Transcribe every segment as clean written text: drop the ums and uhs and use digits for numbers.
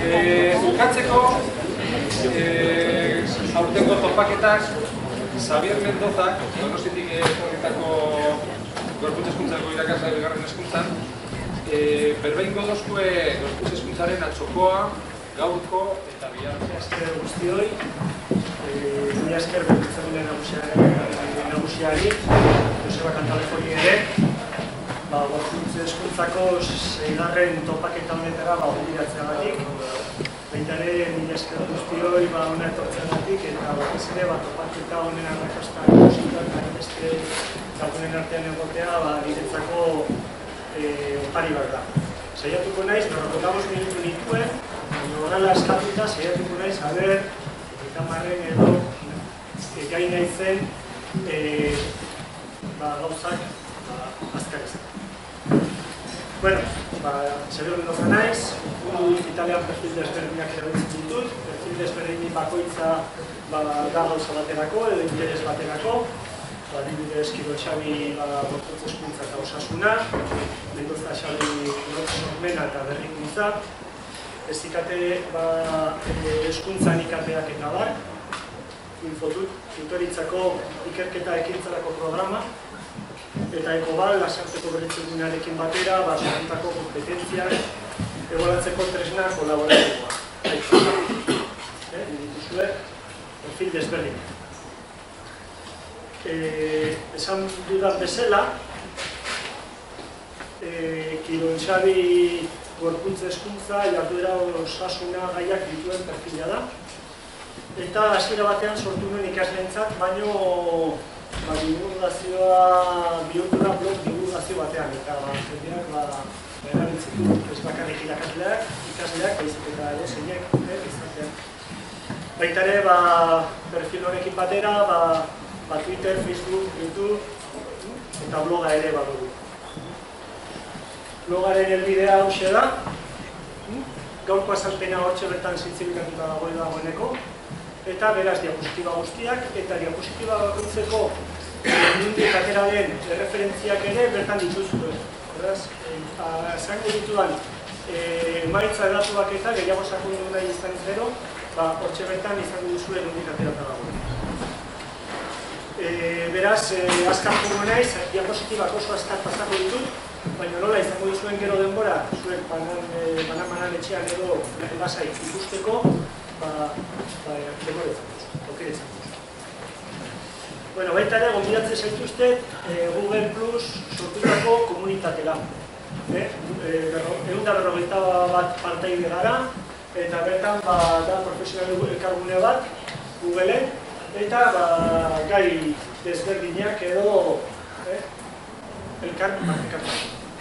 Bukatzeko, aurtengo topaketak Xavier Mendozak, Donostiatik etorritako gorputz hezkuntzako irakasle bigarren hezkuntzan, berbeingo dozkue gorputz hezkuntzaren atzokoa, gaurko eta bihar. Esker guztioi, mila esker berritzagune nagusiari, Joseba Kantalefoni ere, gorputz hezkuntzako 6. topaketa honetara gonbidatzeagatik. Baita ere, mila esker guztioi hona etortzeagatik, eta batez ere topaketa honen arrakasta ikusituak beste lagunen artean egotea niretzako opari bat da. Saiatuko naiz, 45 minutu nituen, horrela eskatuta saiatuko naiz, kamarren edo gai naizen gauzak azkar izan. Bueno, Xavier Mendoza naiz, Italian perfil desberdinak erabiltzen ditut, perfil desberdin bakoitza da gauza baterako edo interes baterako, adibidez Kiroltxabi gorputz hezkuntza eta osasuna, Mendoza Xabi sormena eta berrikuntza, ez ikate hezkuntzan ikateak eta bar, tutoritzako ikerketa ekintzarako programa, eta ekobal, lasarteko berritzegunarekin batera, sortutako kompetentziak, egoratzeko tresna kolaboratiboa. Dituzue, perfil desberdin. Esan dudan bezala, Kiroltxabi gorputz hezkuntza, jarduera osasuna gaiak dituen perfila da. Eta hasiera batean sortu nuen ikasleentzat, baino divulgazioa bihurtu da blog divulgazio batean, eta jendeak erabiltzen du, ez bakarrik irakasleak, baizik eta edozeinek izatean. Baita ere, perfil honekin batera, Twitter, Facebook, YouTube eta bloga ere badugu. Blogaren helbidea hauxe da, gaurko azalpena hortxe bertan zintzilikatuta dagoeneko, eta beraz diapositiba guztiak eta diapositiba bakoitzeko nondik atera den erreferentziak ere bertan dituzue. Beraz, esango ditudan emaitza edatuak eta gehiago sakondu nahi izan gero, hortxe bertan izango duzue nondik aterata dagoen. Beraz, azkar joango naiz, diapositibak oso azkar pasako ditut, baina nola izango duzuen gero denbora, zuek banan etxean edo lasai ikusteko, aukeretzen duz. Baita ere, gonbidatzen zaituztet Google Plus sortutako komunitatera. 151 partaide gara, eta bertan da profesional elkargune bat, Googleen, eta gai desberdinak edo elkar partekatu.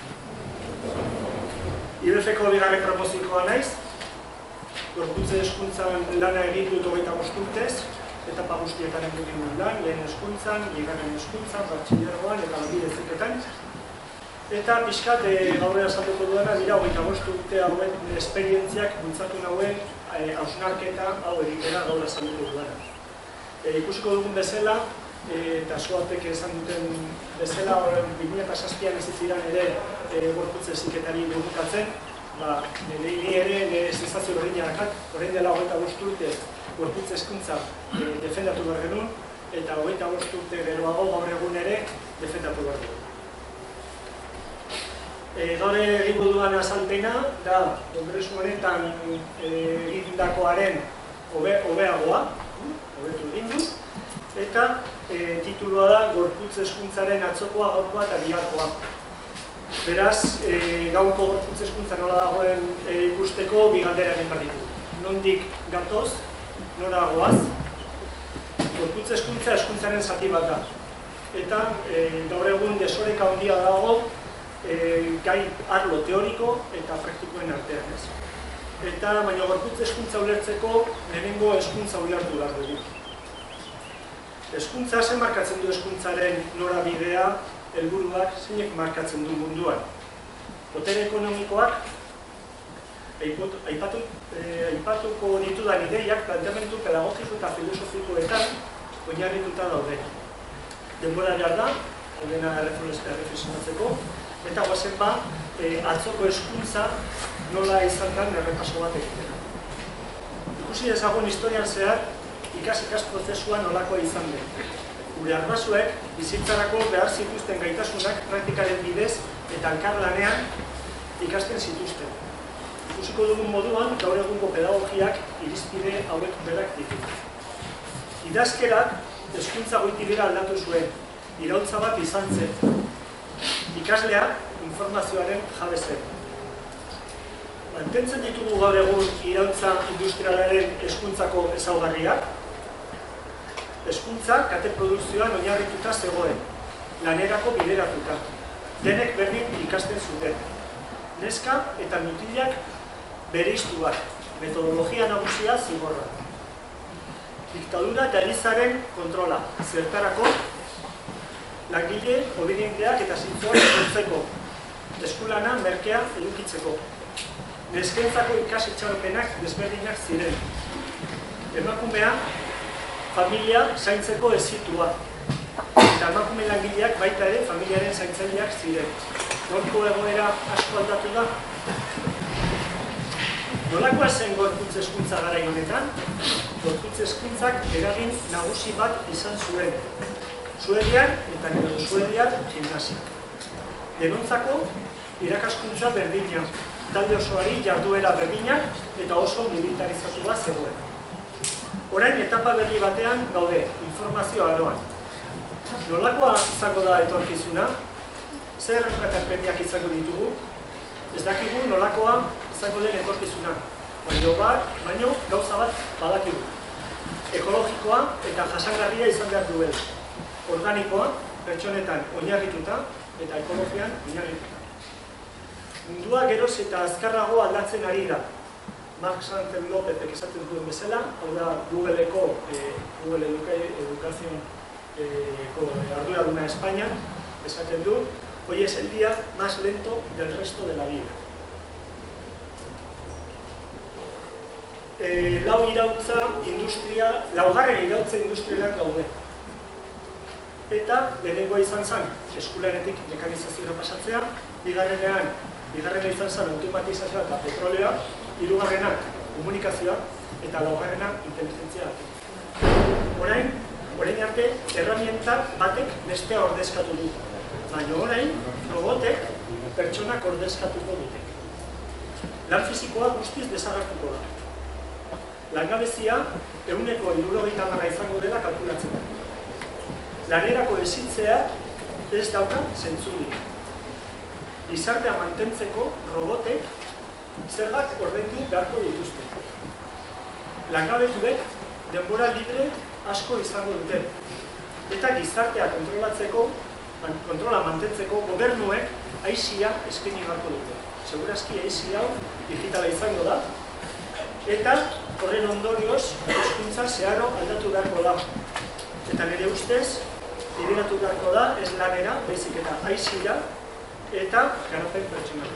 IBF-ko bigarren promozikoa naiz, gorputz hezkuntzan lana egin dut 25 urtez, etapa guztietan egin dut lan, lehen hezkuntzan, bigarren hezkuntzan, batxilergoan eta lanbide heziketan. Eta pixkat gaur azalduko duena dira 25 urte hauen esperientziak bultzatu nauen hausnarketa hau egitera gaur azalduko duena. Ikusiko dugun bezala, eta zuatek esan duten bezala, 2007an ez ziren ere gorputz heziketari burrukatzen, ni ere sensazio berdina dakat, orain dela 25 urte gorputz hezkuntza defendatu behar genuen, eta 25 urte geroago gaur egun ere defendatu behar genuen. Gaur egingo dudan azalpena da kongresu honetan egindakoaren hobeagoa, hobetu egin du, eta titulua da gorputz hezkuntzaren atzokoa, gaurkoa eta biharkoa. Beraz, gaurko gorputz hezkuntza nola dagoen ikusteko bi galdera egin behar ditu. Nondik gatoz, nora goaz, gorputz hezkuntza hezkuntzaren zati bat da. Eta gaur egun desoreka handia dago gai arlo teoriko eta praktikoen artean ez. Eta baina gorputz hezkuntza ulertzeko lehenengo hezkuntza ulertu behar dugu. Hezkuntza zen markatzen du hezkuntzaren norabidea, helburuak zeinek markatzen du munduan. Botere ekonomikoak aipatuko ditudan ideiak planteamendu pedagogiko eta filosofikoetan oinarrituta daude. Denbora behar da, dena erreflexionatzeko, eta guazen atzoko hezkuntza nola izan den errepaso bat egitera. Ikusi dezagun historian zehar, ikas prozesua nolakoa izan den. Gure arbasoek bizitzarako behar zituzten gaitasunak praktikaren bidez eta elkarlanean ikasten zituzten. Ikusiko dugun moduan, gaur egungo pedagogiak irizpide hauek berak ditu. Idazkerak hezkuntza goitibera aldatu zuen, iraultza bat izan zen. Ikaslea informazioaren jabe zen. Mantentzen ditugu gaur egun iraultza industrialaren hezkuntzako ezaugarriak. Hezkuntza kate produkzioan oinarrituta zegoen, lanerako bideratuta. Denek berdin ikasten zuten. Neska eta mutilak bereiztuak, metodologia nagusia zigorra. Diktadura eta elizaren kontrola, zertarako langile obedienteak eta zintzoak sortzeko, eskulana merkea edukitzeko. Neskentzako ikasitxaropenak desberdinak ziren. Emakumea, familia zaintzeko ezitua. Eta emakume langileak baita ere familiaren zaintzaileak ziren. Gorko egoera asko aldatu da. Nolakoa zen gorputz hezkuntza garai honetan? Gorputz hezkuntzak eragin nagusi bat izan zuen. Suediar eta Suediar gimnasia. Denontzako irakaskuntza berdina, talde osoari jarduera berdina eta oso militarizatua zegoen. Orain etapa berri batean gaude, informazio aroan. Nolakoa izango da etorkizuna? Zer erreferentziak izango ditugu? Ez dakigu nolakoa izango den etorkizuna. Baino gauza bat badakigu. Ekologikoa eta jasangarria izan behar duela. Organikoa, pertsonetan oinarrituta eta ekologian oinarrituta. Mundua geroz eta azkarrago aldatzen ari da. Mark Santen Lópezek esaten duen bezala, hau da Google-eko edukazioneko arduraduna Espainian, esaten du, hoy es el día más lento del resto de la vida. Laugarren iraultza industrialak gaude. Eta lehenengoa izan zen, eskularetik mekanizazioa pasatzea, bigarrena izan zen automatizazioa eta petrolea, hirugarrena komunikazioa eta laugarrena inteligentzia. Orain arte, erramienta batek bestea ordezkatu du. Baina orain, robotek pertsonak ordezkatuko dute. Lan fisikoa guztiz desagertuko da. Langabezia 70% izango dela kalkulatzen da. Lanerako ezitzea ez dauka zentzurik. Gizartea mantentzeko robotek zergak ordaindu beharko dituzte. Langabetuek denbora libre asko izango dute. Eta gizartea kontrola mantentzeko gobernuek aizia eskaini beharko dute. Segurazki aizia hau digitala izango da. Eta horren ondorioz hezkuntza zeharo aldatu beharko da. Eta nire ustez, bideratu beharko da ez lanera, baizik eta aizira eta garapen pertsonala.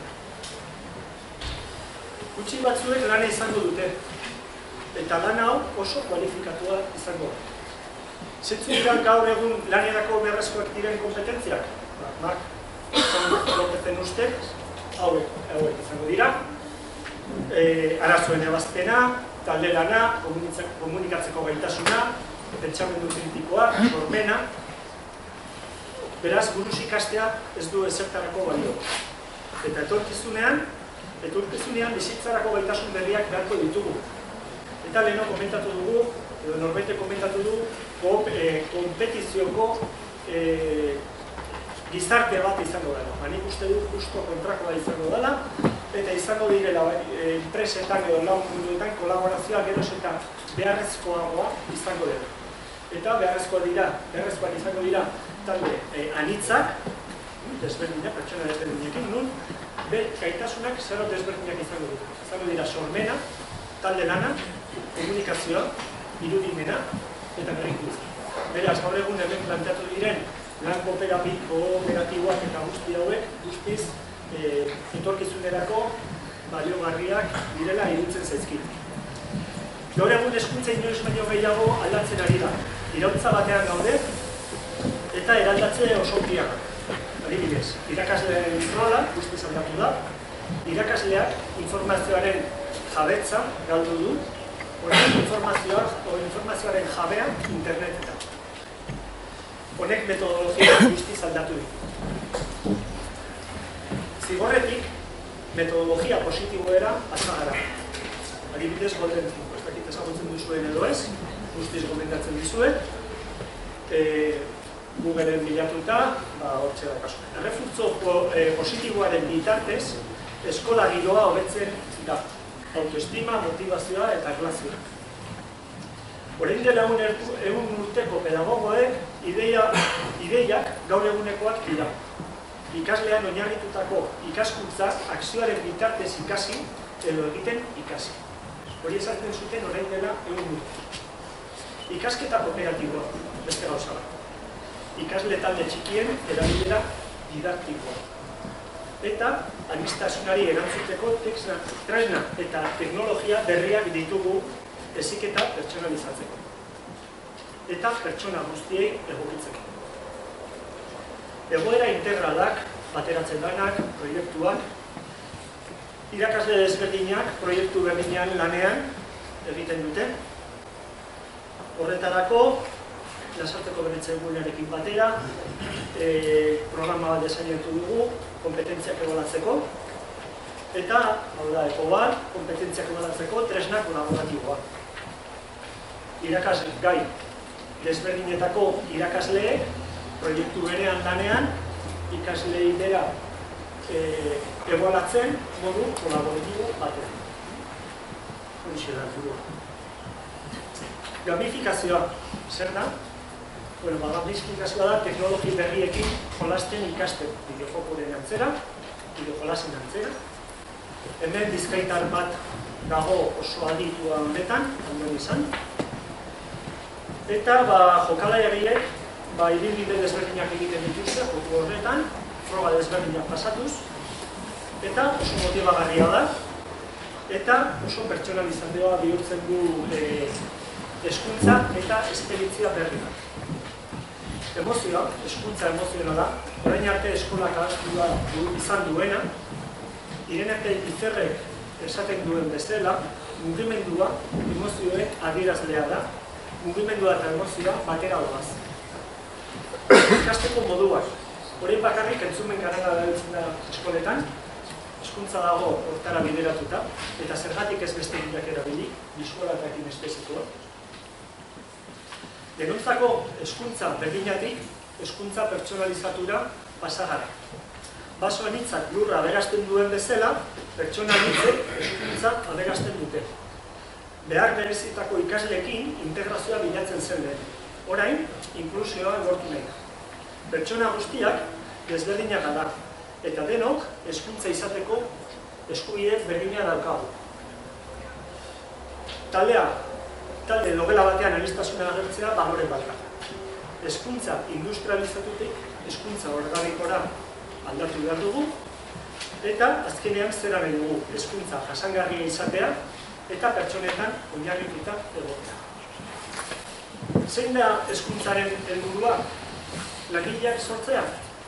Gutxi batzuek lana izango dute, eta lan hau oso kualifikatua izango da. Zeintzuk dira gaur egun lanerako beharrezkoak diren kompetentziak? Mark Lópezen ustez, hauek izango dira. Arazoen ebazpena, talde lana, komunikatzeko gaitasuna, pentsamendu kritikoa, sormena. Beraz, buruz ikastea ez du ezertarako balio. Eta etorkizunean bizitzarako gaitasun berriak beharko ditugu. Eta leheno komentatu dugu, edo norbete komentatu du, kompetizioko gizarte bat izango dela. Nik uste du justo kontrakoa izango dela, eta izango direla enpresetan edo lau munduetan kolaborazioa geroz eta beharrezkoagoa izango dela. Eta beharrezkoak izango dira talde anitzak, desberdinak, pertsona desberdinekin, nun gaitasunak zero desberdinak izango dira. Izango dira sormena, talde lana, komunikazioa, irudimena eta berrikuntza. Beraz, gaur egun hemen planteatu diren lan kooperatiboak eta guzti hauek guztiz etorkizunerako baliogarriak direla iruditzen zaizkit. Gaur egun hezkuntza inoiz baino gehiago aldatzen ari da. Iraultza batean gaude eta eraldatze oso biak. Adibidez, irakasleen rola guztiz aldatu da, irakasleak informazioaren jabetza galdu du, orain informazioaren jabea internetetan. Honek metodologia guztiz aldatu ditu. Zigorretik, metodologia positiboera pasa gara. Adibidez, Golden 5, ez dakit ezagutzen duzuen edo ez, guztiz gomendatzen dizuet, Googleen bilatuta, hortxe da kasu. Erreflexio positiboaren bitartez, eskola giroa hobetzen da. Autoestima, motivazioa eta erlazioa. Orain dela 100 urteko pedagogoek ideiak gaur egunekoak dira. Ikaslean oinarritutako ikaskuntza akzioaren bitartez ikasi edo egiten ikasi. Hori esaten zuten orain dela 100 urte. Ikasketa kooperatiboa, beste gauza bat. Ikasle talde txikien erabilera didaktikoa. Eta aniztasunari erantzuteko tresna eta teknologia berriak ditugu heziketa pertsonalizatzeko. Eta pertsona guztiei egokitzeko. Egoera integralak, bateratzen danak, proiektuak, irakasle desberdinak proiektu berdinean lanean egiten dute. Horretarako, lasarteko berritze egunearekin batera, programa bat desainetu dugu, kompetentziak ebaluatzeko, eta, hau da, ECOBAR, kompetentziak ebaluatzeko tresna kolaboratiboa. Irakasle gai desberdinetako irakasleek, proiektu berean lanean, ikaslei bera ebaluatzen modu kolaboratibo batean. Horixe da, burua. Gamifikazioa, zer da? Gamifikazioa da teknologi berriekin jolasten ikasten, bideojokoren antzera, bideojolasen antzera. Hemen bizkaitar bat dago oso aditua honetan, ondoen izan. Eta jokalariek ibilbide desberdinak egiten dituzte, joku horretan, froga desberdinak pasatuz, eta oso motibagarria da, eta oso pertsonalizazioa bihurtzen du hezkuntza eta esperientzia berri bat. Emozioa, hezkuntza emozionala, orain arte eskolak ahaztua izan duena, Irene Izerrek esaten duen bezala, mugimendua emozioek adierazlea da, mugimendua eta emozioa batera doaz. Ikasteko moduak, orain bakarrik entzumen garela dabiltzen da eskoletan, hezkuntza dago hortara bideratuta, eta zergatik ez beste bideak erabili, bisuala eta kinestesikoa. Denontzako hezkuntza berdinatik, hezkuntza pertsonalizatura pasa gara. Baso anitzak lurra aberasten duen bezala, pertsona anitzek hezkuntza aberasten dute. Behar berezitako ikasleekin integrazioa bilatzen zen lehen. Orain, inklusioa egortu nahi da. Pertsona guztiak desberdinak da, eta denok hezkuntza izateko eskubide berdina daukagu. Talde logela batean aniztasuna agertzea balore bat da. Hezkuntza industrializatutik, hezkuntza organikora aldatu behar dugu, eta azkenean zera nahi dugu hezkuntza jasangarria izatea eta pertsonetan oinarrituta egotea. Zein da hezkuntzaren helburua? Langileak sortzea?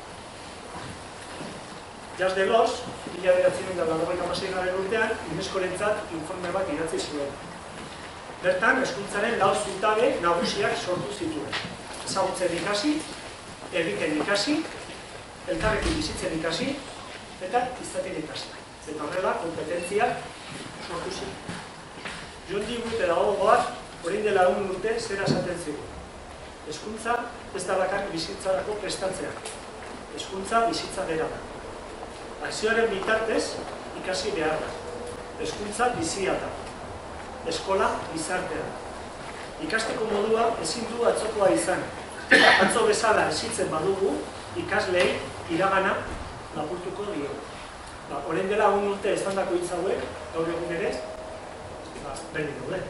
Jacques Delors, 1996 urtean, UNESCO-rentzat informe bat idatzi zuen. Bertan, hezkuntzaren 4 zutabe nagusiak sortu zituen. Ezagutzen ikasi, egiten ikasi, elkarrekin bizitzen ikasi, eta izaten ikasi. Eta horrela, kompetentziak sortu zituen. John Dewey pedagogoak, orain dela 1 urte, zera esaten zigun. Hezkuntza ez da bakar bizitzarako prestatzea. Hezkuntza bizitza bera da. Akzioaren bitartez ikasi behar da. Hezkuntza bizia da. Eskola gizartea. Ikasteko modua ezin du atzokoa izan. Atzo bezala hezitzen badugu, ikaslei iragana lapurtuko diogu. Orain dela 1 urte estandako hitz hauek, gaur egun ere, berdin daude.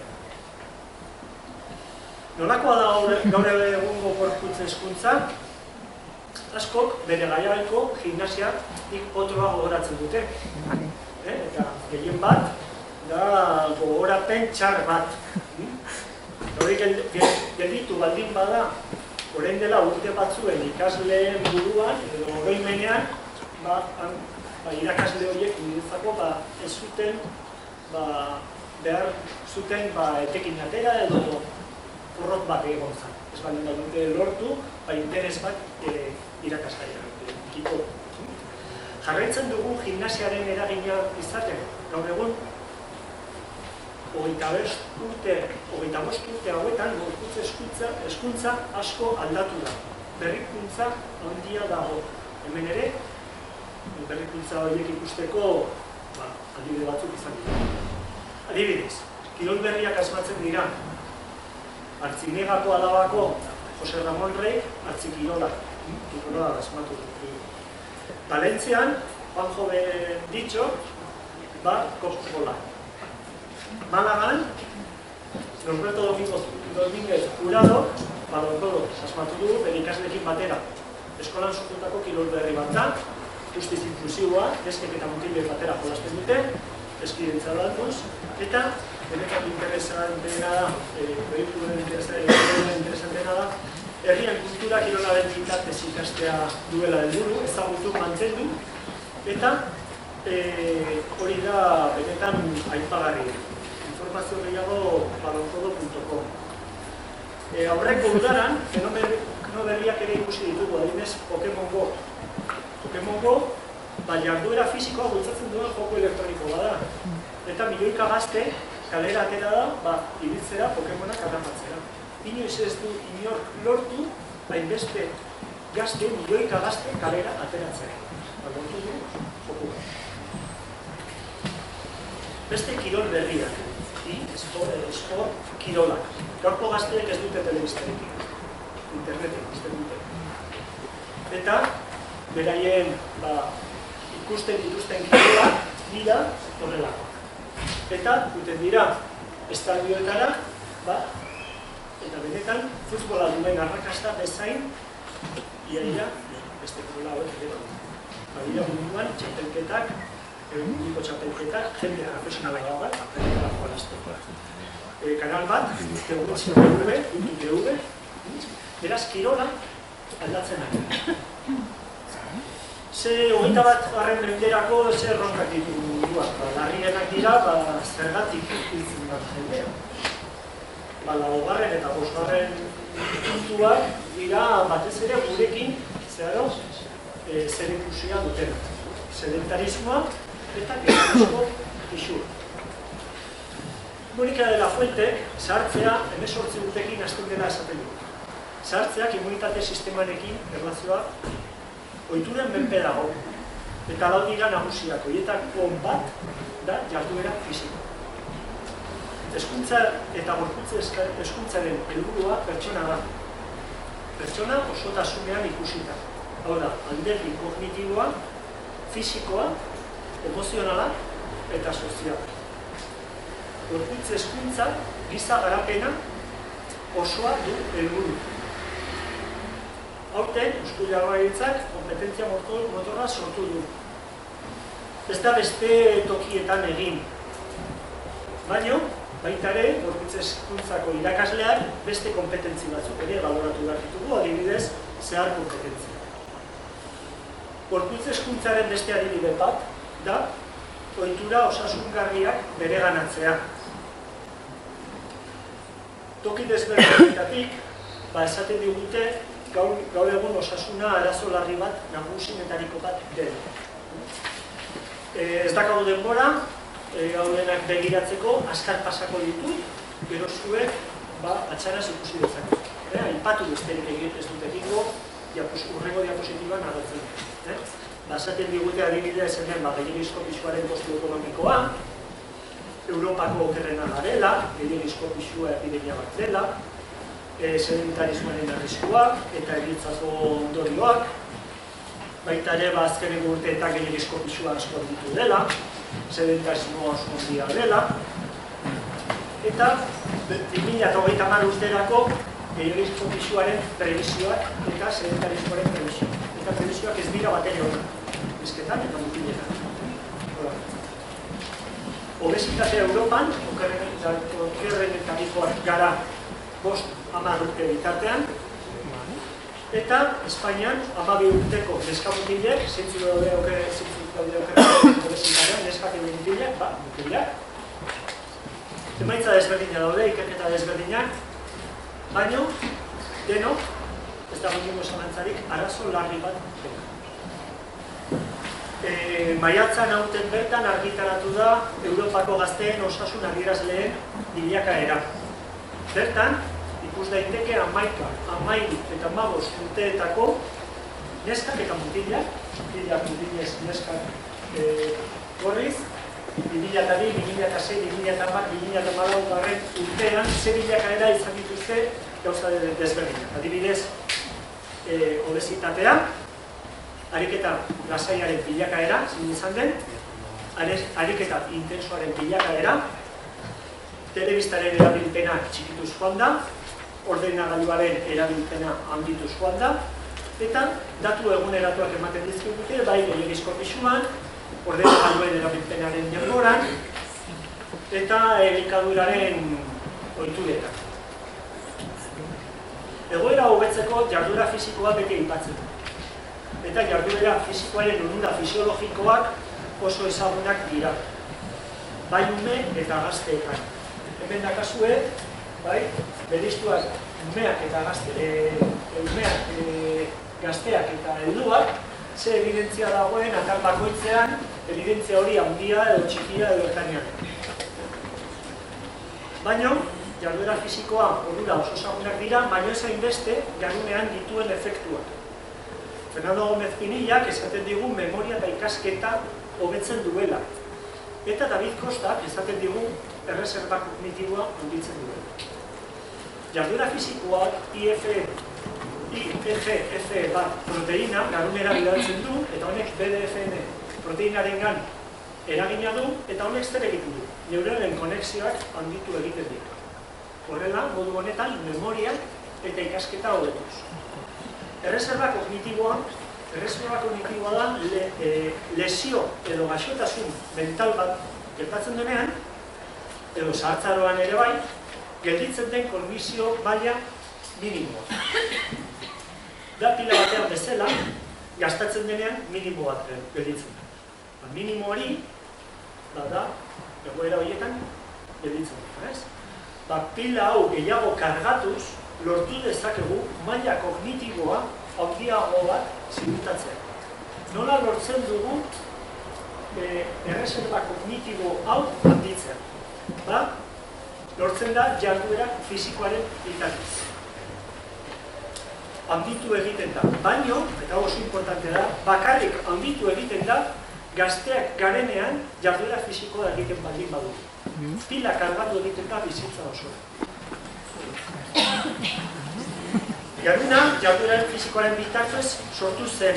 Nolakoa da gaur egungo gorputz hezkuntza? Askok bere gaiaiko gimnasiatik potroa gogoratzen dute. Eta gehien bat, da gogorapen txar bat. Hori gelditu baldin bada, orain dela urte batzuen ikasleen buruan, edo oroimenean, irakasle horiek niretzako ez zuten behar zuten etekin atera edo porrot bat egon zen. Ez baldin da dute lortu, interes bat irakasgaiakiko. Jarraitzen dugu gimnasiaren eragina izaten. Gaur egun, 25 urte hauetan, gorputz hezkuntza asko aldatu da. Berrikuntza handia dago. Hemen ere, berrikuntza horiek ikusteko adibide batzuk izan dira. Adibidez, kirol berriak asmatzen dira. Artzinegako alabako Jose Ramon Rey artzikirolak asmatu du. Valentzian, Juanjo Benditxo, kopbola. Malagan, Norberto Domínguez Jurado, balondodo asmatu du bere ikasleekin batera. Eskolan sortutako kirol berri bat da, guztiz inklusiboa, neskek eta mutilek batera jolasten dute, eskidentza landuz, eta benetan interesantena da, proiektuen interesantena da, herrian kultura kirolaren bitartez ikastea duela helburu, ezagutu mantendu, eta hori da benetan aipagarria. Informazio gehiago balonkodo.com. Aurreko udaran, fenomeno berriak ere ikusi ditugu, adibidez Pokemon Go. Pokemon Go, jarduera fisikoa bultzatzen duen joko elektroniko bada. Eta milioika gazte kalera atera da, ibiltzera Pokemonak atrapatzera. Inoiz ez du inor lortu, hainbeste gazte, milioika gazte kalera ateratzera. Lortu du, joko. Beste kirol berriak, esport kirolak. Gaurko gazteek ez dute telebistarekin, internetek izten dute. Eta, beraien ikusten dituzten kirolak dira horrelako. Eta, duten dira, estadioetara, eta benetan, futbola duen arrakasta bezain, ia, beste kirola hori ere. Dira munduan, txapelketak, munduko txapelketak, jende profesionala bat, apelkala jolazteko. Kanal bat, YouTube, beraz, kirola aldatzen ari. Ze 21. menderako zer erronkak ditugu munduak. Larrienak dira, zergatik hiltzen bat jendea. 4. eta 5. puntuak dira batez ere gurekin zer ikusia duten. Sedentarismoa eta gehiagozko isua. Monika de la Fuente, zahartzea 18 urtekin hasten dela esaten du. Zahartzeak immunitate sistemarekin erlazioa ohituren menpe dago. Eta lau dira nagusiak, horietako bat da jarduera fisikoa. Hezkuntza eta gorputz hezkuntzaren helburua pertsona da. Pertsona osotasunean ikusita. Hau da, alderdi kognitiboa, fisikoa, emozionala eta soziala. Gorputz hezkuntza, giza garapena osoa du helburu. Aurten, Eusko Jaurlaritzak kompetentzia motorra sortu du. Ez da beste tokietan egin. Baina, baita ere, gorputz hezkuntzako irakasleak beste kompetentzi batzuk ere baloratu behar ditugu, adibidez, zehar kompetentzia. Gorputz hezkuntzaren beste adibide bat da, ohitura osasungarriak bereganatzea. Toki desberdinetatik, esaten digute, gaur egun osasuna arazo larri bat nagusienetariko bat dela. Ez dakagu denbora, gaudenak begiratzeko, azkar pasako ditut, gero zuek atxaraz ikusi dezakegu. Aipatu besterik ez dut egingo, urrengo diapositiban agertzen. Esaten digute adibidez hemen gehiagizko pisuaren kostu ekonomikoa, Europako okerrena garela, gehiagizko pisua epidemia bat dela, sedentarismoaren arriskuak eta heritzako ondorioak, baita ere azkeneko urteetan gehiagizko pisua asko ditu dela, sedentarismo asko handia dela, eta 2030 urterako gehiagizko pisuaren prebisioak eta sedentarismoaren prebisioak. Eta prebisioak ez dira bat ere hori, bizketan eta mutiletan. Obesitatea Europan, okerrenetarikoak gara 5-10 urte bitartean, eta Espainian 12 urteko neskamutilek, zeintzuk daude okerrak obesitatean, neskak edo mutilak. Emaitza desberdina daude, ikerketa desberdinak, baino, denok, ez dago inongo zalantzarik, arazo larri bat dena. Maiatzan aurten bertan argitaratu da Europako gazteen osasun adierazleen bilakaera. Bertan, ikus daiteke 11, 12 eta 15 urteetako neskak eta mutilak, mutilez neskak gorriz, 2002, 2006, 2010, 2014 urtean ze bilakaera izan dituzte gauza desberdinak. Adibidez, obesitatea, ariketa lasaiaren bilakaera, zein izan den, ariketa intensoaren bilakaera, telebistaren erabilpena txikituz joan da, ordenagailuaren erabilpena handituz joan da, eta datu eguneratuak ematen dizkigute, bai gehiagizko pisuan, ordenagailuen erabilpenaren denboran, eta elikaduraren ohituretan. Egoera hobetzeko jarduera fisikoa beti aipatzen da. Eta jarduera fisikoaren onura fisiologikoak oso ezagunak dira. Bai ume eta gazteetan. Hemen dakazue, bai, bereiztuak umeak eta gazteak eta helduak, ze evidentzia dagoen atal bakoitzean, evidentzia hori handia edo txikia edo ertainean. Baina, jarduera fisikoa onura oso ezagunak dira, baina ez hainbeste jarunean dituen efektuak. Fernando Gómez Pinillak esaten digu memoria eta ikasketa hobetzen duela. Eta David Kostak esaten digu erreserba kognitiboa handitzen duela. Jarduera fisikoak IGF bat proteina garunera bidaltzen du, eta honek BDFN proteinarengan eragina du, eta honek zer egiten du. Neuronen konexioak handitu egiten ditu. Horrela, modu honetan, memoria eta ikasketa hobetuz. Erreserba kognitiboa da lesio edo gaixotasun mental bat gertatzen denean, edo zahartzaroan ere bai, gelditzen den kognisio maila minimoa. Da pila batean bezala, gastatzen denean minimo bat gelditzen da. Minimo hori, da, egoera horietan, gelditzen da, ez? Pila hau gehiago kargatuz, lortu dezakegu maila kognitiboa handiago bat ziurtatzea. Nola lortzen dugu erreserba kognitibo hau handitzea? Lortzen da jarduera fisikoaren bitartez. Handitu egiten da, baino, eta oso importante da, bakarrik handitu egiten da gazteak garenean jarduera fisikoa egiten baldin badu. Pila kargatu egiten da bizitza oso. Garuna, jarduera fisikoaren bitartez sortu zen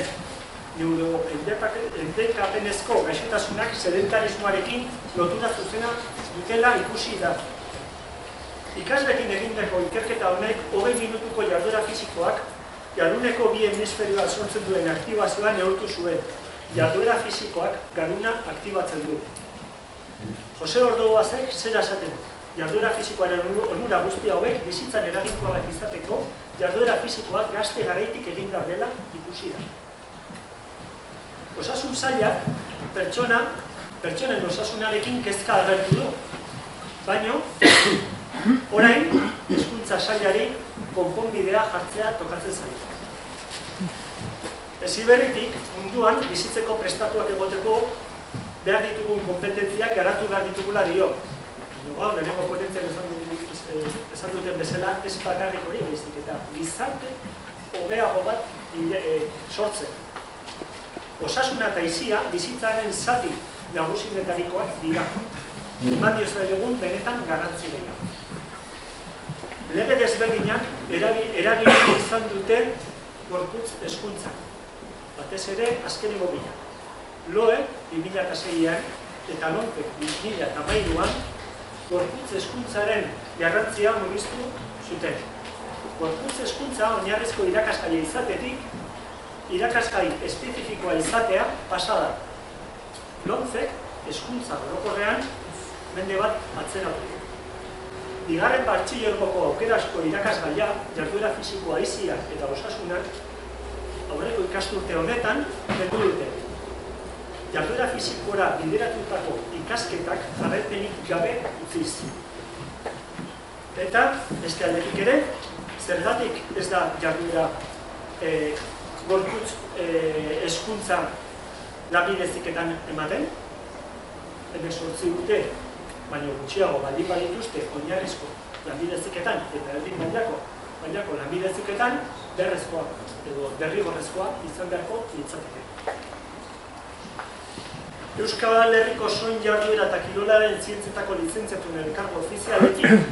neuroendekapenezko gaixotasunak sedentarismoarekin lotura zuzena dutela ikusi da. Ikasleekin egindako ikerketa honek 20 minutuko jarduera fisikoak garuneko bi hemisferioak sortzen duen aktibazioa neurtu zuen. Jarduera fisikoak garuna aktibatzen du. Jose Ordoazek zera esaten du. Jarduera fisikoaren onura guzti hauek bizitzan eraginkorrak izateko, jarduera fisikoak gazte garaitik egin behar dela ikusi da. Osasun sailak pertsonen osasunarekin kezka agertu du. Baina, orain, hezkuntza sailari konponbidea jartzea tokatzen zaio. Heziberritik, munduan bizitzeko prestatuak egoteko behar ditugun kompetentziak garatu behar ditugula dio. Lehenengo potentziak esan duten bezala, ez bakarrik hori baizik eta gizarte hobeago bat sortzen. Osasuna eta aisia bizitzaren zati nagusinetarikoak dira. Eman diozela egun benetan garrantzi gehiago. Lege desberdinak eragin izan dute gorputz hezkuntzan. Batez ere, azkeneko bila. LOE 2006an eta LONCE 2013an gorputz hezkuntzaren garrantzia murriztu zuten. Gorputz hezkuntza oinarrizko irakasgaia izatetik, irakasgai espezifikoa izatea pasada. LONCEk hezkuntza orokorrean mende bat atzeratu. Bigarren batxilergoko aukerasko irakasgaia, jarduera fisikoa, aisia eta osasunak, aurreko ikasturte honetan, kendu dute. jarduera fisikora bideratutako ikasketak jarraipenik gabe utziz. Eta, beste aldetik ere, zergatik ez da jarduera gorputz hezkuntza lanbide heziketan ematen, 18 urte, baina gutxiago baldin badituzte oinarrizko lanbide heziketan eta erdi mailako lanbide heziketan derrezkoa edo derrigorrezkoa izan beharko litzateke. Euskal Herriko soin jarduera eta kirolaren zientzietako lizentziatun elkargo ofizialetik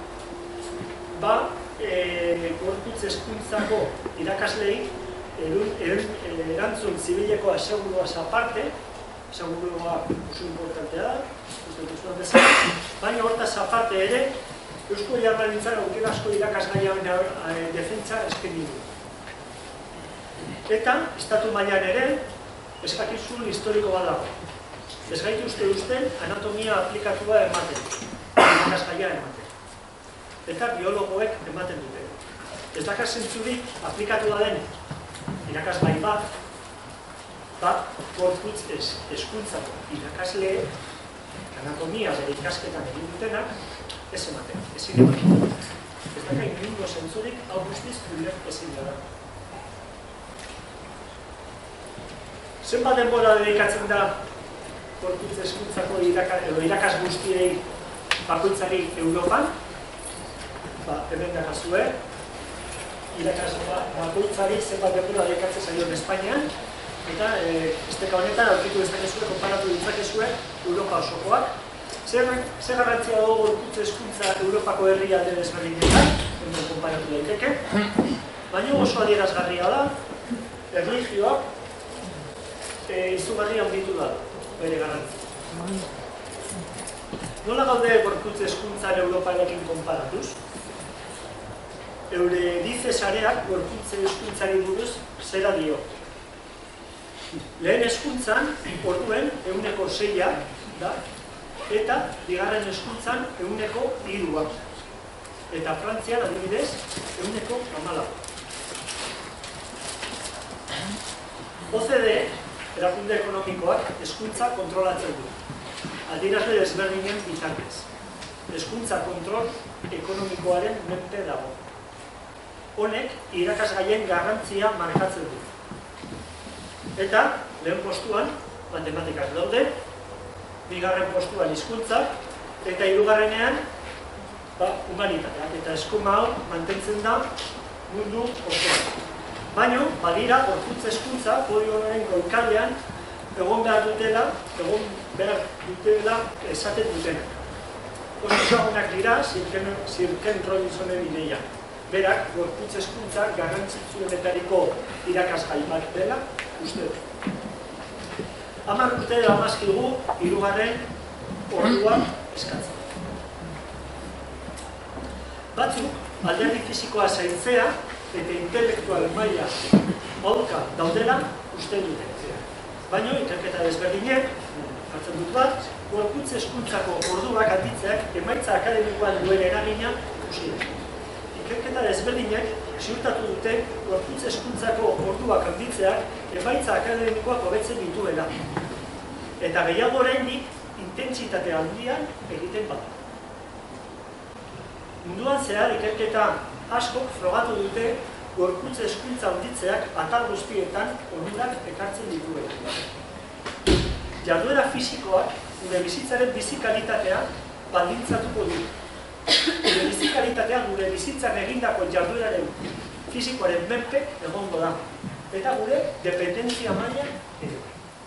gorputz hezkuntzako irakasleei erantzun zibileko aseguruaz aparte, asegurua oso importantea da, baina hortaz aparte ere, Eusko Jaurlaritzak aukera asko irakasgaiaren defentsa eskaini du. Eta, estatu mailan ere, eskakizun historiko bat dago. Ez gaituzte usten anatomia aplikatua ematen, irakasgaia ematen. Eta biologoek ematen dute. Ez dakar zentzurik aplikatua den irakasgai bat, gorputz hezkuntzako irakasleek anatomia bere ikasketan egin dutenak ez ematen, ezin ematen. Ez dakar inungo zentzurik hau guztiz ezin da. Zenbat denbora dedikatzen da gorputz hezkuntzako irakas guztiei bakoitzari Europan? Hemen dakazue, irakas bakoitzari zenbat denbora dedikatzen zaion Espainian, eta esteka honetan aurkitu dezakezue, konparatu ditzakezue Europa osokoak. Zer garrantzia dago gorputz hezkuntza Europako herrialde desberdinetan, hemen konparatu daiteke, baina oso adierazgarria da, erlijioak izugarri handitu da, bere garrantzia. Nola gaude gorputz hezkuntzan Europarekin konparatuz? Eure sareak gorputz hezkuntzari buruz zera dio. Lehen hezkuntzan, orduen, 6% da, eta bigarren hezkuntzan 3%. Eta Frantzian, adibidez, 14%. OCDE, erakunde ekonomikoak, hezkuntza kontrolatzen du. Adierazle desberdinen bitartez. Hezkuntza kontrol ekonomikoaren menpe dago. Honek, irakasgaien garrantzia markatzen du. Eta, lehen postuan, matematikak daude, bigarren postuan hizkuntzak, eta hirugarrenean, humanitateak. Eta eskuma hau mantentzen da mundu osoan. Baina, badira, gorputz hezkuntza, podio honen goikaldean, egon behar dutela esaten dutenak. Oso ezagunak dira, Sirken Robinsonen ideia. Berak, gorputz hezkuntza garrantzitsuenetariko irakasgai bat dela, uste du. 10 urte damazkigu, 3. ordua eskatzen. Batzuk, alderdi fisikoa zaintzea eta intelektual maila aurka daudela uste dute. Baina, ikerketa desberdinek, hartzen dut bat, gorputz hezkuntzako orduak handitzeak emaitza akademikoan duen eragina ikusi da. Ikerketa desberdinek ziurtatu dute gorputz hezkuntzako orduak handitzeak emaitza akademikoak hobetzen dituela. Eta gehiago oraindik intentsitate handian egiten bada. Munduan zehar ikerketa askok frogatu dute gorputz hezkuntza handitzeak atal guztietan onurak ekartzen dituela. Jarduera fisikoak gure bizitzaren bizikalitatea baldintzatuko du. Gure bizikalitatea gure bizitzan egindako jardueraren fisikoaren menpe egongo da. Eta gure dependentzia maila ere.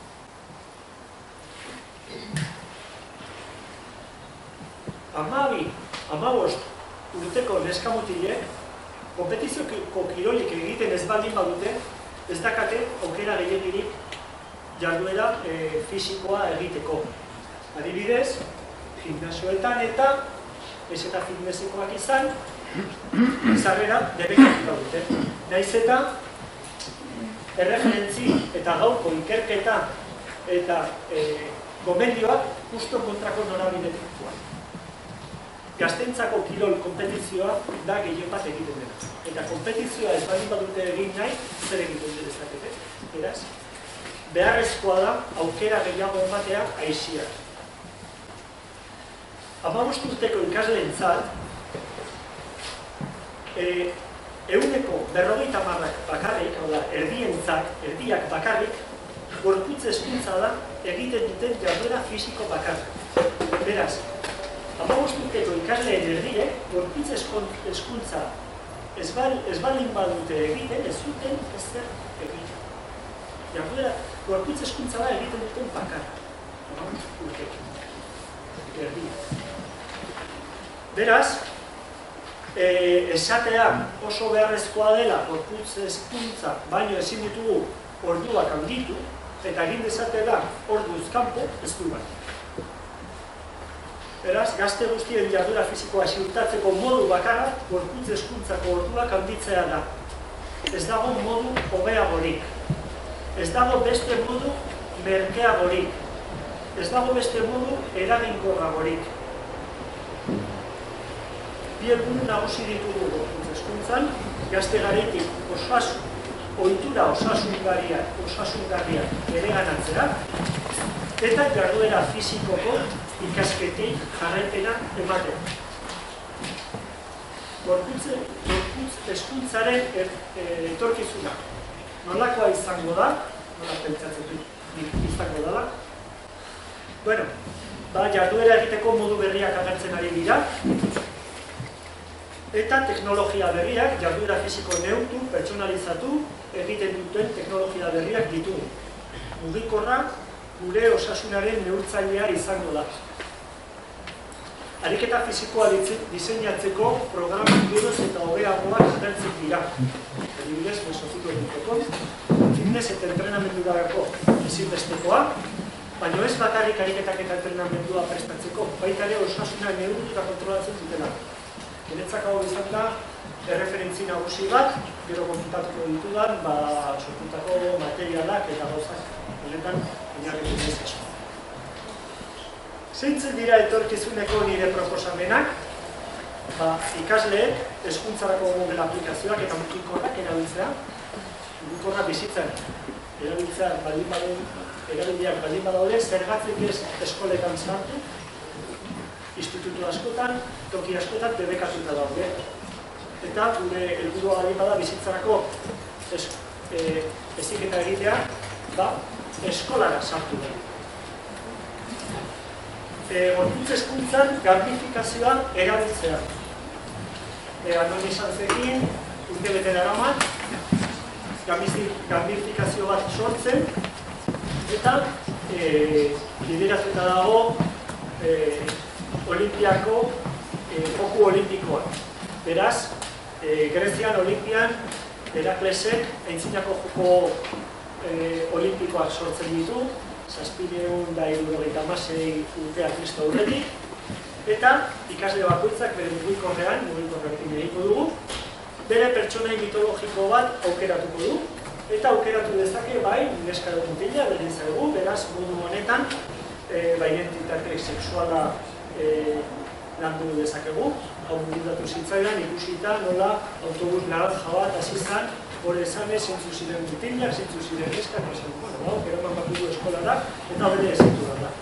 Hamabost urteko neskamutilek konpetizioko kirolik egiten ez baldin badute, ez dakate aukera gehiegirik jarduera fisikoa egiteko. Adibidez, gimnasioetan eta ez eta fitnessikoak izan, sarrera debekatuta dute. Naiz eta erreferentzi eta gaurko ikerketa eta gomendioak justo kontrako norabidetik duan. Gaztentzako kirol kompetizioa da gehien bat egiten dena. Eta kompetizioa ez baldin badute egin nahi, zer egiten dezakete. Beraz, beharrezkoa da aukera gehiago ematea aisiak. 15 urteko ikasleentzat, 50% bakarrik, hau da, erdiak bakarrik, gorputz hezkuntza da egiten duten jarduera fisiko bakarrik. Beraz, 15 urteko ikasleen erdiek, gorputz hezkuntza ez baldin badute egiten, ez zuten ezer egiten. Jarduera, gorputz hezkuntza da egiten duten bakarrik. 15 urteko. Erdiak. Beraz, esatea oso beharrezkoa dela gorputz hezkuntza, baino ezin ditugu orduak handitu, eta egin dezatea da orduz kanpo ez du bai. Beraz, gazte guztien jarduera fisikoa ziurtatzeko modu bakarra gorputz hezkuntzako orduak handitzea da. Ez dago modu hobeagorik. Ez dago beste modu merkeagorik. Ez dago beste modu eraginkorragorik. Bi helburu nagusi ditugu gorputz hezkuntzan, gazte garaitik ohitura osasungarria bereganatzea, eta jarduera fisikoko ikasketei jarraipena ematen. Gorputz hezkuntzaren etorkizuna nolakoa izango da, nola pentsatzen dut izango dela. Bueno, jarduera egiteko modu berriak agertzen ari dira, eta teknologia berriak, jarduera fisiko neurtu, pertsonalizatu, egiten duten teknologia berriak ditugu. Mugikorra gure osasunaren neurtzailea izango da. Ariketa fisikoa diseinatzeko programak geroz eta hobeagoak agertzen dira. Adibidez, mesofito.com, fitness eta entrenamendurako ezinbestekoa, baina ez bakarrik ariketak eta entrenamendua prestatzeko, baita ere osasuna neurtu eta kontrolatzen dutela. Guretzak hau izan da, erreferentzi nagusi bat, gero konsultatuko ditudan, sortutako materialak eta gauzak, honetan, oinarritu dezazu. Zeintzen dira etorkizuneko nire proposamenak, ikasleek hezkuntzarako Google aplikazioak eta mugikorrak erabiltzea, mugikorra bizitzan erabiltzeak baldin badaude, zergatik ez eskoletan sartu, institutu askotan, toki askotan debekatuta daude. Eta gure helburua baldin bada bizitzarako heziketa egitea, eskolara sartu da. Gorputz hezkuntzan gamifikazioa erabiltzea. Anonimizatzeekin urtebete daramat, gamifikazio bat sortzen, eta lideratuta dago Olimpiako joku olimpikoa. Beraz, Grezian Olimpian Heraklesek aintzinako joko olimpikoak sortzen ditu, 776 urtea Kristo aurretik, eta ikasle bakoitzak bere mugikorrekin egiko dugu, bere pertsonai mitologiko bat aukeratuko du, eta aukeratu dezake bai, neska edo mutila, berdin zaigu, beraz, modu honetan, identitate sexuala landu dezakegu. Hau mugitatu zitzaidan, ikusita nola autobus naranja bat hasi zen, hori esanez, zintzu ziren mutilak, zintzu ziren neskak, eraman bat dugu eskolara, eta bere ezitu da.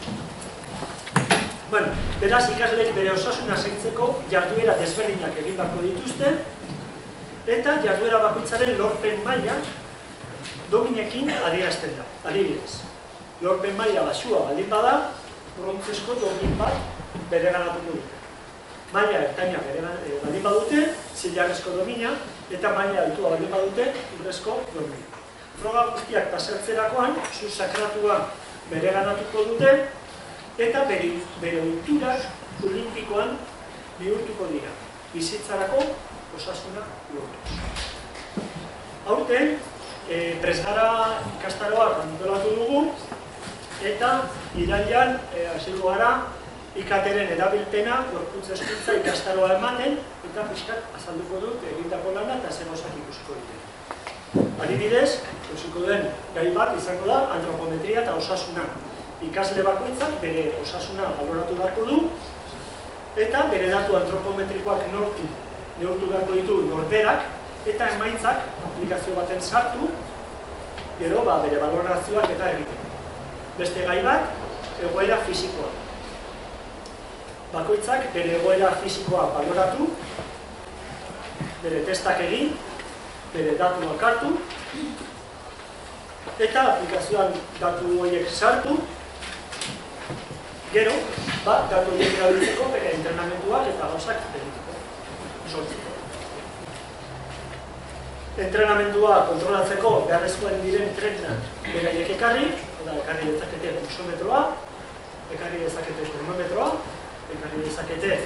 Beraz, ikasleek bere osasuna zaintzeko jarduera desberdinak egin beharko dituzte, eta jarduera bakoitzaren lorpen maila dominekin adierazten da. Adibidez, lorpen maila baxua baldin bada, brontzesko domin bat bereganatuko dute. Maila ertaina baldin badute, zilarrezko domina, eta maila altua baldin badute, urrezko domina. Froga guztiak pasatzerakoan, zu sakratua bereganatuko dute, eta bere ohiturak olimpikoan bihurtuko dira. Bizitzarako osasuna lortuz. Aurten, presgara ikastaroak antolatu dugu, eta irailean hasiko gara IKT-ren erabilpena gorputz hezkuntza ikastaroa ematen, eta pixkat azalduko dut egindako lana eta zer gauzak ikusiko ditu. Adibidez, ikusiko den gai bat izango da antropometria eta osasuna. Ikasle bakoitzak bere osasuna baloratu beharko du, eta bere datu antropometrikoak neurtu beharko ditu norberak, eta emaitzak aplikazio baten sartu, gero bere balorazioak eta egiten. Beste gai bat, egoera fisikoa. Bakoitzak bere egoera fisikoa baloratu, bere testak egin, bere datuak hartu, eta aplikazioan datu horiek sartu, gero, datu horiek erabiltzeko bere entrenamenduak eta gauzak egiteko, sortzeko. Entrenamendua kontrolatzeko beharrezkoen diren tresnak beraiek ekarri dezakete pulsometroa, ekarri dezakete termometroa, ekarri dezakete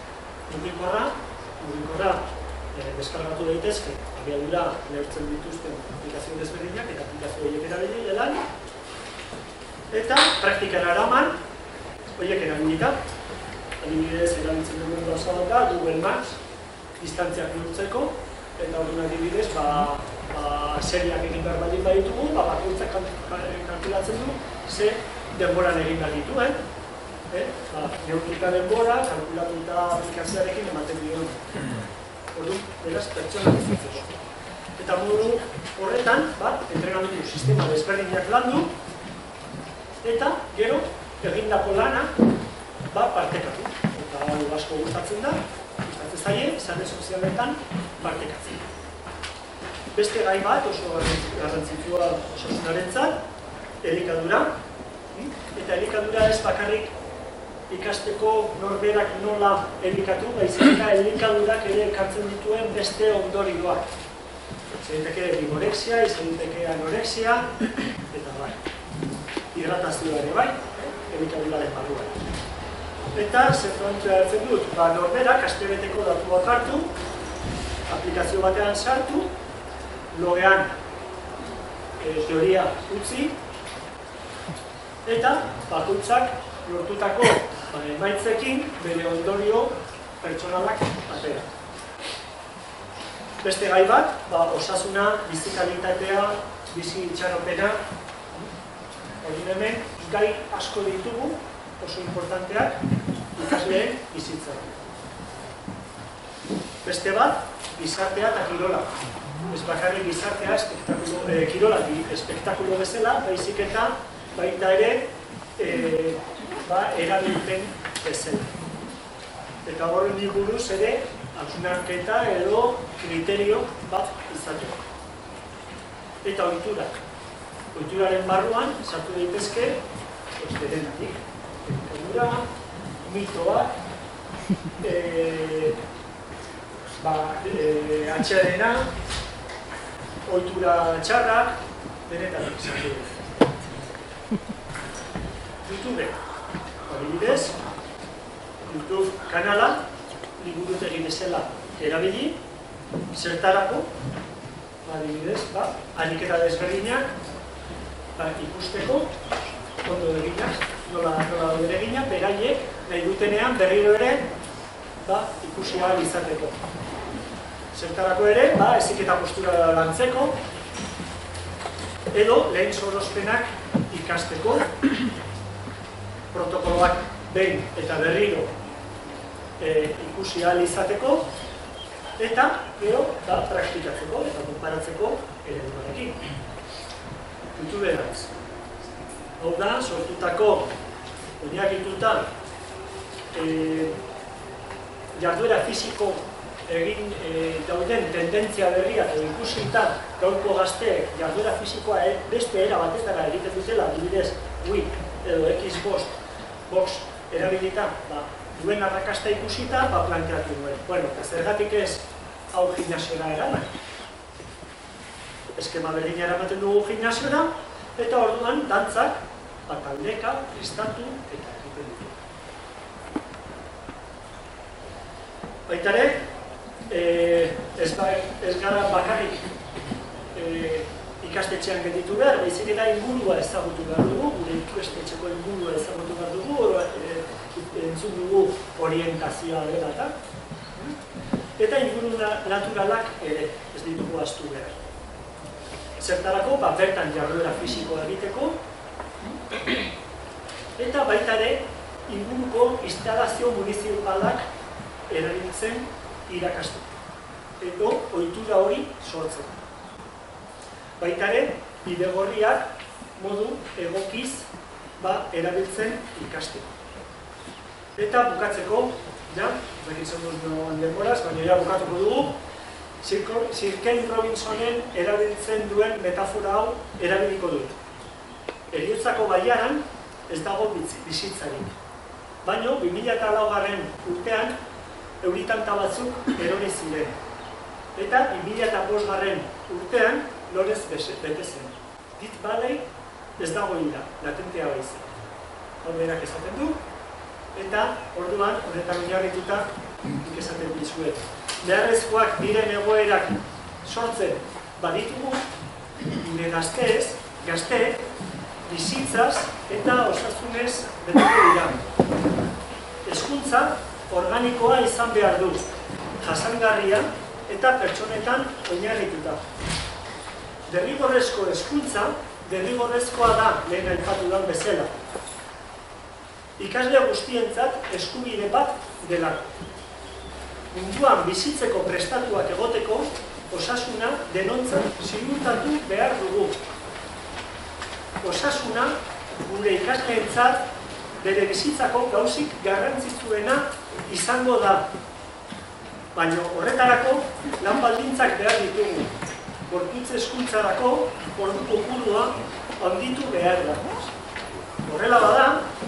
mugikorra deskargatu daitezke, abiadura neurtzen dituzten aplikazio desberdinak eta aplikazio horiek erabili lan, eta praktikara eraman horiek erabilita. Adibidez, erabiltzen dugun gauza bat da Google Maps distantziak neurtzeko, eta orduan adibidez, seriak egin behar baldin baditugu, bakoitzak kalkulatzen du ze denboran egin behar dituen, neurtuta denbora, kalkulatuta aplikazioarekin ematen dion. Orduan, beraz, pertsonalizatzeko. Eta modu horretan, entrenamendu sistema desberdinak landu, eta gero, egindako lana, partekatu. Eta hau asko gustatzen da, gustatzen zaie, sare sozialetan partekatzen. Beste gai bat, oso garrantzitsua osasunarentzat, elikadura. Eta elikadura ez bakarrik ikasteko norberak nola elikatu, baizik eta elikadurak ere ekartzen dituen beste ondorioak. Izan daiteke bigorexia, izan daiteke anorexia, eta bai. Hidratazioa ere bai, elikaduraren barruan. Eta, zertrantzua hartzen dut, norberak astebeteko datuak hartu, aplikazio batean sartu, logean teoria utzi, eta bakoitzak lortutako emaitzekin bere ondorio pertsonalak atera. Beste gai bat, osasuna, bizi kalitatea, bizi itxaropena. Orduan hemen, gai asko ditugu, oso importanteak, ikasleen bizitza. Beste bat, gizartea eta kirola. Ez bakarrik gizartea kirola espektakulo bezala, baizik eta baita ere erabilpen bezala. Eta horren buruz ere, hausnarketa edo kriterio bat izateko. Eta ohiturak. Ohituraren barruan, sartu daitezke, denetik. Elikadura, mitoak, atxearena, ohitura txarrak, denetatik sartu dut. YouTube. Adibidez, YouTube kanala, liburutegi bezala erabili, zertarako, adibidez, ariketa desberdinak, ikusteko, ondo eginak, nola daude eginak, beraiek, nahi dutenean berriro ere, ikusi ahal izateko. Zertarako ere, heziketa postura lantzeko, edo lehen sorospenak ikasteko, protokoloak behin eta berriro ikusi ahal izateko, eta gero praktikatzeko eta konparatzeko ereduarekin. YouTuberantz. Hau da, sortutako, oinarrituta, jarduera fisiko egin dauden tendentzia berriak edo ikusita gaurko gazteek jarduera fisikoa beste era batetara egiten dutela, adibidez, Wii edo Xbox erabilita, duen arrakasta ikusita, planteatu duen. Bueno, zergatik ez hau gimnasiora eraman. Eskema berdina eramaten dugu gimnasiora, eta orduan dantzak, taldeka, prestatu eta egiten ditu. Baitare, ez gara bakarrik ikastetxean gelditu behar, baizik eta ingurua ezagutu behar dugu, gure ikastetxeko ingurua ezagutu behar dugu, entzun dugu orientazioa dela eta. Eta inguru naturalak ere ez ditugu ahaztu behar. Zertarako, bertan jarduera fisikoa egiteko, eta baita ere, inguruko instalazio municipalak erabiltzen irakasteko, edo ohitura hori sortzeko. Baita ere, bidegorriak modu egokiz erabiltzen ikasteko. Eta bukatzeko, begitzen dut denboraz, baina bukatuko dugu, Sir Ken Robinsonen erabiltzen duen metafora hau erabiliko dut. Heriotzako baiaran ez dago bizitzarik. Baina 2004 urtean euritanta batzuk erori ziren. Eta 2005 urtean lorez bete zen. Dit Valley ez dago hilda, latentea baizik. Hor berak esaten du, eta orduan horretan oinarrituta esaten dizuet. Beharrezkoak diren egoerak sortzen baditugu, gure gazteek, bizitzaz eta osasunez beteko dira. Hezkuntza organikoa izan behar du, jasangarria eta pertsonetan oinarrituta. Derrigorrezko hezkuntza, derrigorrezkoa da lehen aipatu den bezala. Ikasle guztientzat eskubide bat delako. Munduan bizitzeko prestatuak egoteko, osasuna denontzat ziurtatu behar dugu. Osasuna gure ikasleentzat bere bizitzako gauzik garrantzitsuena izango da. Baina horretarako lan baldintzak behar ditugu. Gorputz hezkuntzarako ordu kopurua handitu behar da. Horrela bada,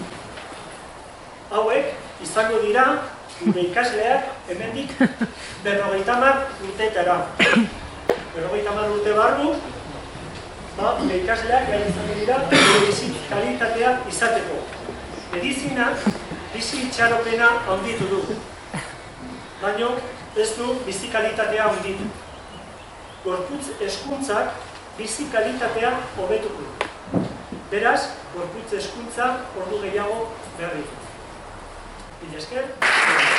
hauek izango dira gure ikasleak hemendik 50 urteetara. 50 urte barru, gure ikasleak gai izango dira gure bizitz kalitatea izateko. Medizinak bizi itxaropena handitu du. Baina ez du bizi kalitatea handitu. Gorputz hezkuntzak bizi kalitatea hobetuko du. Beraz, gorputz hezkuntza ordu gehiago behar ditu. Mila esker.